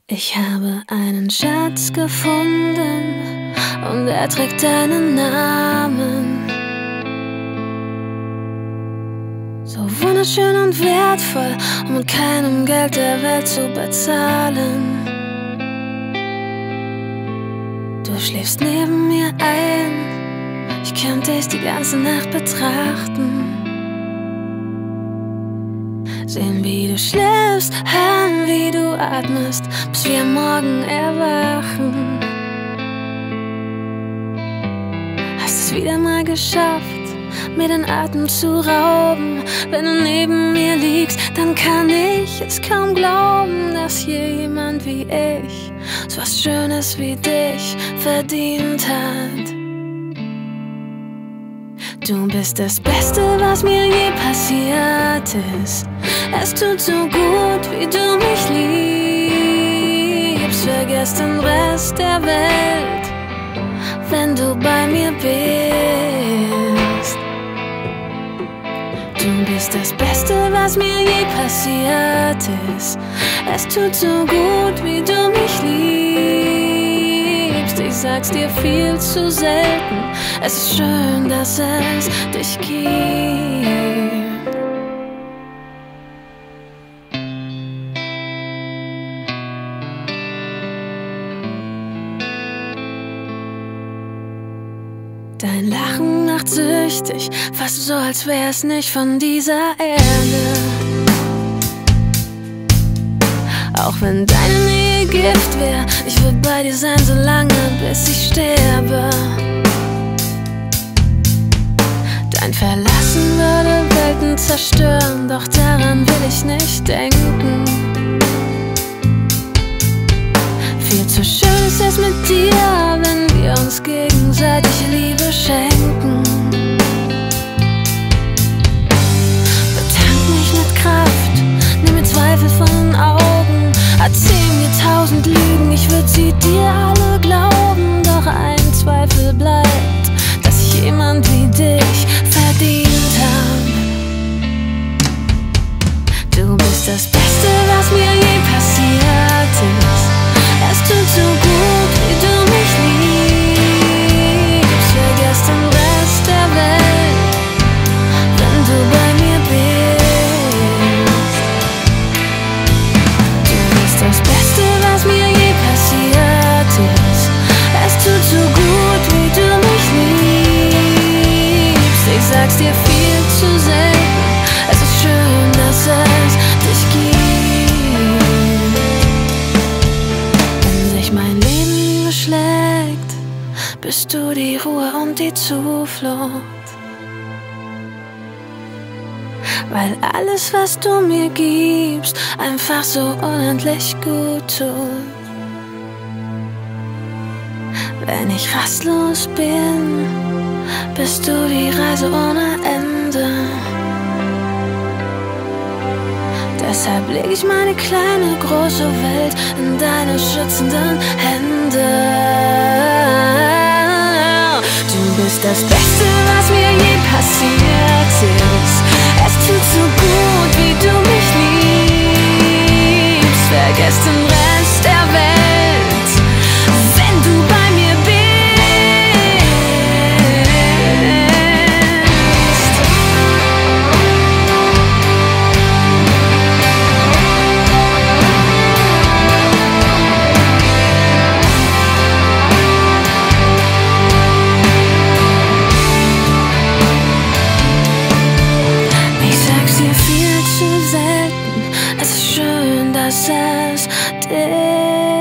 Ich habe einen Schatz gefunden und er trägt deinen Namen. So wunderschön und wertvoll, um mit keinem Geld der Welt zu bezahlen. Du schläfst neben mir ein, ich könnte dich die ganze Nacht betrachten. Sehen, wie du schläfst, hören, wie du atmest, bis wir am Morgen erwachen. Hast es wieder mal geschafft, mir den Atem zu rauben. Wenn du neben mir liegst, dann kann ich es kaum glauben, dass hier jemand wie ich so was Schönes wie dich verdient hat. Du bist das Beste, was mir je passiert ist. Es tut so gut, wie du mich liebst. Vergiss den Rest der Welt, wenn du bei mir bist. Du bist das Beste, was mir je passiert ist. Es tut so gut, wie du mich liebst. Ich sag's dir viel zu selten. Es ist schön, dass es dich gibt. Dein Lachen macht süchtig, fast so, als wär's nicht von dieser Erde. Auch wenn deine Nähe Gift wär, ich würd bei dir sein, so lange, bis ich sterbe. Dein Verlassen würde Welten zerstören, doch daran will ich nicht denken. Viel zu schön ist es mit dir, wenn wir uns gegenseitig Liebe schenken. Betank mich mit Kraft, nimm mir Zweifel von den Augen. Erzähl mir 1000 Lügen, ich würd sie dir alle glauben. Doch ein Zweifel bleibt, dass ich jemand wie dich verdient hab. Du bist das Beste, was mir je passiert ist. Es tut so gut, wie du mich liebst. Vergiss den Rest der Welt, wenn du bei mir bist. Du bist das Beste, was mir je passiert ist. Es tut so gut, wie du mich liebst. Ich sag's dir viel zu selten. Es ist schön, dass es dich gibt. Mein Leben beschlägt, bist du die Ruhe und die Zuflucht. Weil alles, was du mir gibst, einfach so unendlich gut tut. Wenn ich rastlos bin, bist du die Reise ohne Ende. Deshalb leg ich meine kleine, große Welt in deine schützenden Hände. Du bist das Beste, was mir je passiert ist. Es tut so gut, wie du mich liebst. Vergiss den Rest der Welt, wenn du bei mir bist. Es ist schön, dass es dich